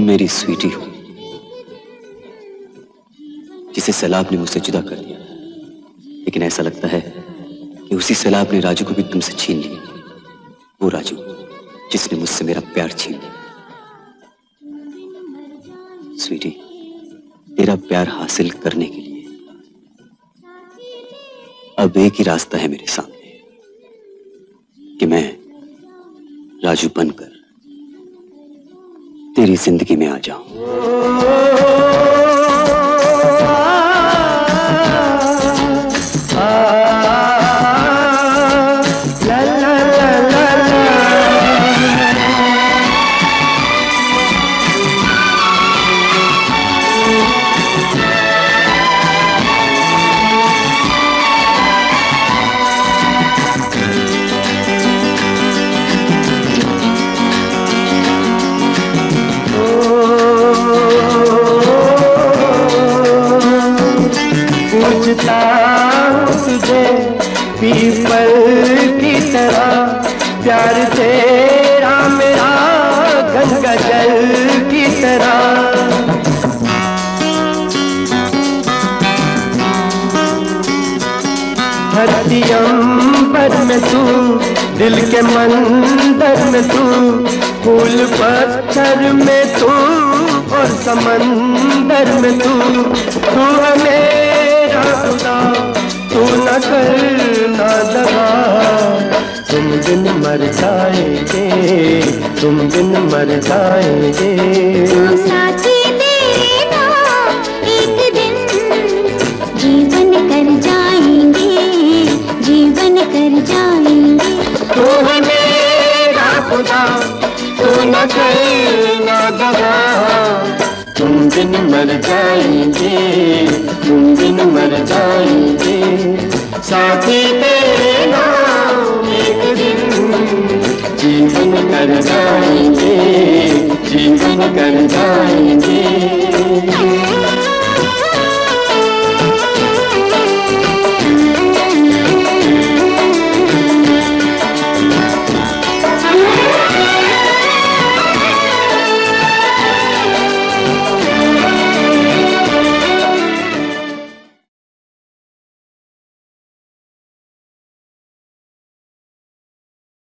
मेरी स्वीटी हो, जिसे सैलाब ने मुझसे जुदा कर दिया, लेकिन ऐसा लगता है कि उसी सैलाब ने राजू को भी तुमसे छीन लिया। वो राजू जिसने मुझसे मेरा प्यार छीन लिया। स्वीटी, तेरा प्यार हासिल करने के लिए अब एक ही रास्ता है मेरे सामने कि मैं राजू बनकर तेरी जिंदगी में आ जाऊं। तुझे पीपल की तरह प्यार तेरा मेरा गंगा जल की तरह। धरती अंबर में तू, दिल के मंदिर में तू, फूल पत्थर में तू और समंदर में तू है मेरा खुदा, तू न करना दगा। तुम दिन मर जाएंगे, तुम दिन मर जाएंगे। साथी तेरा एक दिन जीवन कर जाएंगे, जीवन कर जाएंगे। तू है मेरा खुदा, तू न करना दगा। तुम दिन मर जाएंगे, तुम दिन मर जाएंगे। साथी तेरे नाम एक दिन जीवन कर जाएंगे, जीवन कर जाएंगे।